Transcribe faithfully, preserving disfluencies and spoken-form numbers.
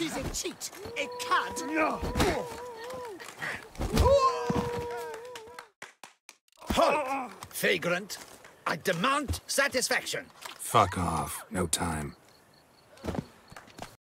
He's a cheat, a cad. Halt! Vagrant, I demand satisfaction. Fuck off. No time.